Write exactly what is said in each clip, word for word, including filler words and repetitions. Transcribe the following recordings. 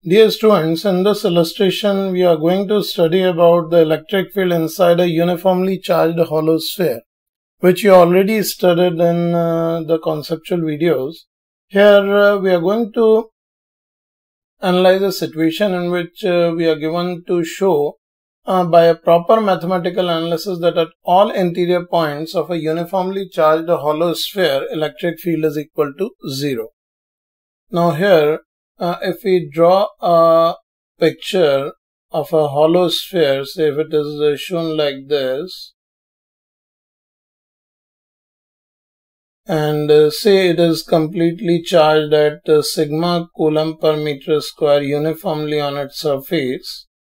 Dear students, in this illustration we are going to study about the electric field inside a uniformly charged hollow sphere, which you already studied in uh, the conceptual videos. Here uh, we are going to analyze a situation in which uh, we are given to show uh, by a proper mathematical analysis that at all interior points of a uniformly charged hollow sphere, electric field is equal to zero. Now here, Uh, if we draw a picture of a hollow sphere, say if it is uh, shown like this, and uh, say it is completely charged at uh, sigma coulomb per meter square uniformly on its surface,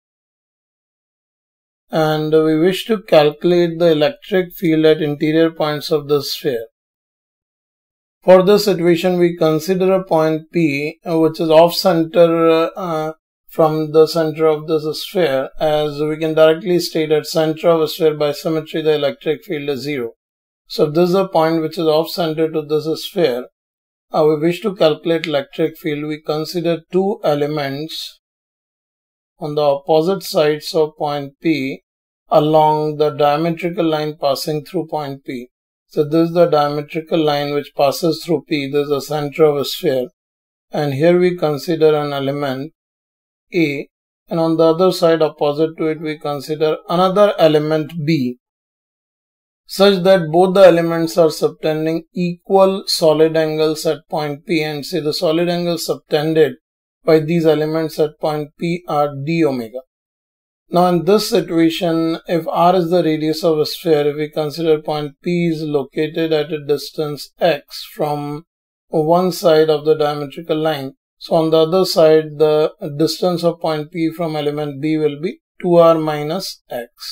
and we wish to calculate the electric field at interior points of the sphere. For this situation, we consider a point P, uh, which is off center uh, from the center of this sphere, as we can directly state at center of a sphere by symmetry the electric field is zero. So if this is a point which is off center to this sphere, uh, we wish to calculate electric field. We consider two elements on the opposite sides of point P along the diametrical line passing through point P. So this is the diametrical line which passes through P. This is the center of a sphere. And here we consider an element A. And on the other side opposite to it we consider another element B, such that both the elements are subtending equal solid angles at point P. And say the solid angles subtended by these elements at point P are d omega. Now in this situation, if r is the radius of a sphere, if we consider point P is located at a distance x from one side of the diametrical line, so on the other side the distance of point P from element B will be two r minus x.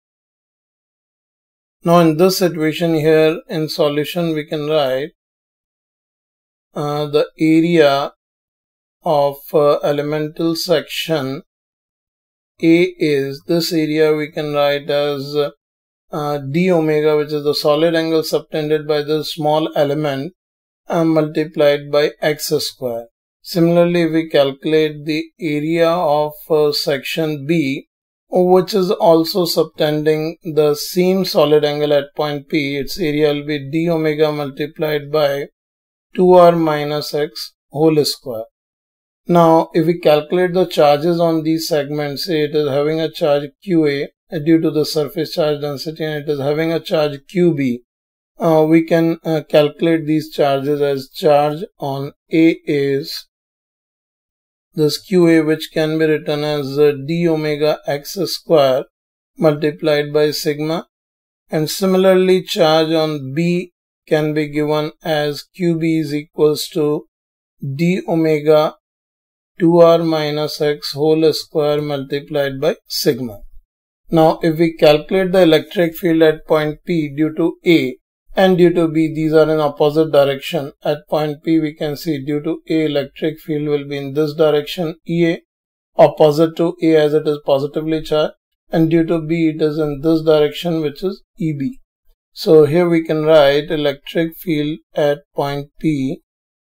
Now in this situation here in solution we can write uh, the area of uh, elemental section A is, this area we can write as uh, d omega, which is the solid angle subtended by the small element uh, multiplied by x square. Similarly, if we calculate the area of uh, section B, which is also subtending the same solid angle at point P, its area will be d omega multiplied by two r minus x whole square. Now, if we calculate the charges on these segments, say it is having a charge Q A due to the surface charge density and it is having a charge Q B, uh, we can uh, calculate these charges as charge on A is this Q A, which can be written as uh, d omega x square multiplied by sigma, and similarly charge on B can be given as Q B is equals to d omega two r minus x whole square multiplied by sigma. Now if we calculate the electric field at point P due to A and due to B, these are in opposite direction. At point P we can see due to A, electric field will be in this direction E A, opposite to A as it is positively charged, and due to B it is in this direction, which is E B. So here we can write electric field at point P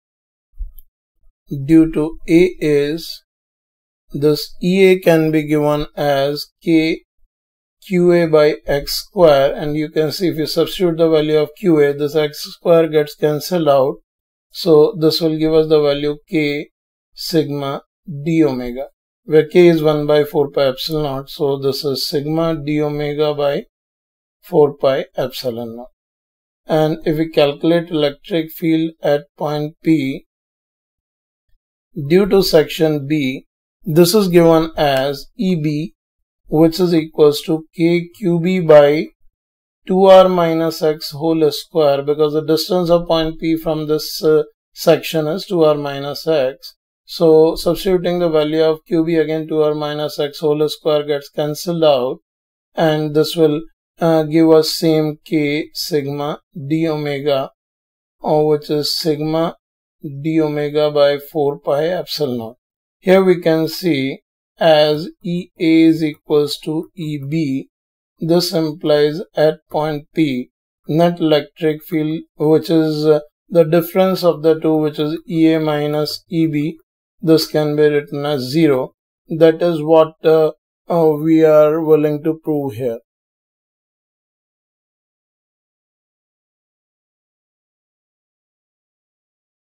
due to A is, this E A can be given as K Q A by x square, and you can see if you substitute the value of Q A, this x square gets cancelled out, so this will give us the value K sigma d omega, where K is one by four pi epsilon naught, so this is sigma d omega by four pi epsilon naught. And if we calculate electric field at point P due to section B, this is given as E B, which is equals to K Q B by two r minus x whole square, because the distance of point P from this uh, section is two r minus x. So substituting the value of Q B, again two r minus x whole square gets cancelled out, and this will uh, give us same K sigma d omega, or which is sigma d omega by four pi epsilon naught. Here we can see as E A is equals to E B, this implies at point P net electric field, which is uh, the difference of the two, which is E A minus E B, this can be written as zero. That is what uh, uh, we are willing to prove here.